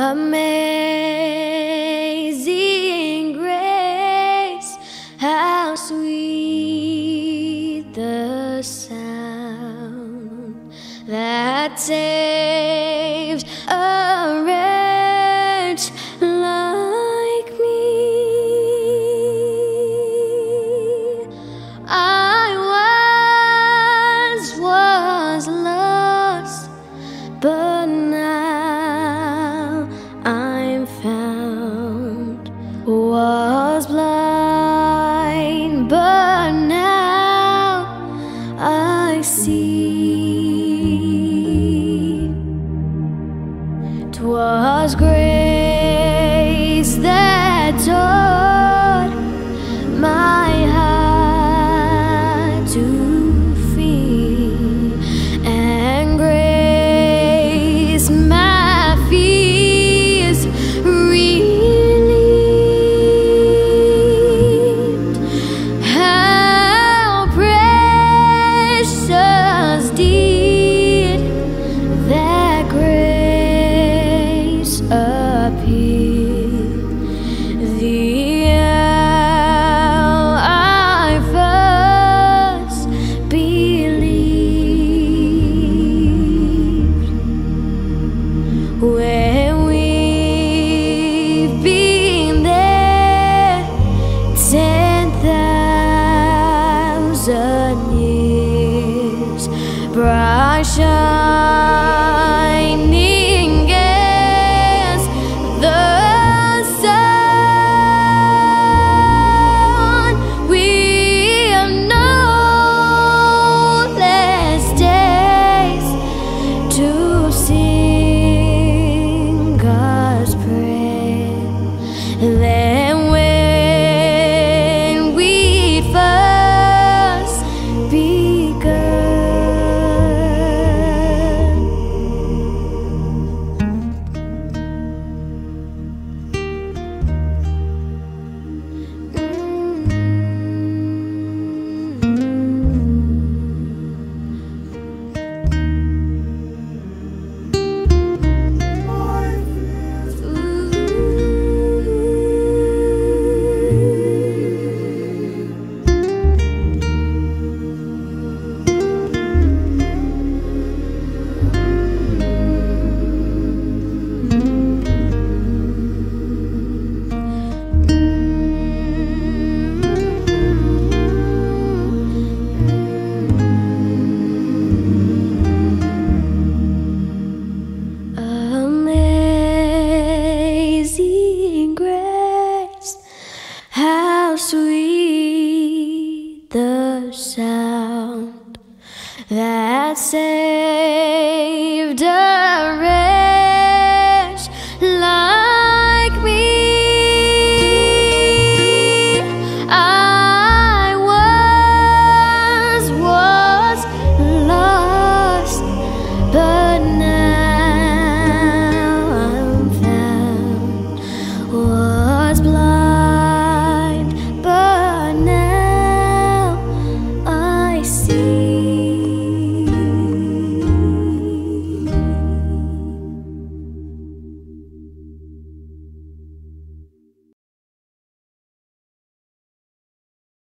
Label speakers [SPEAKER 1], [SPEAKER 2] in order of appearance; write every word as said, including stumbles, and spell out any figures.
[SPEAKER 1] Amazing grace, how sweet the sound that saved a wretch like me. I once was lost, but now I'm found. Was blind, but now I see. 'Twas grace that taught my heart to fear, and grace my fears relieved. How precious did that grace appear the hour I first believed. When we've been there ten thousand years, bright shining as the sun, we'll know less days to sing God's praise than when we first begun. Amazing grace, how sweet the sound that saved us.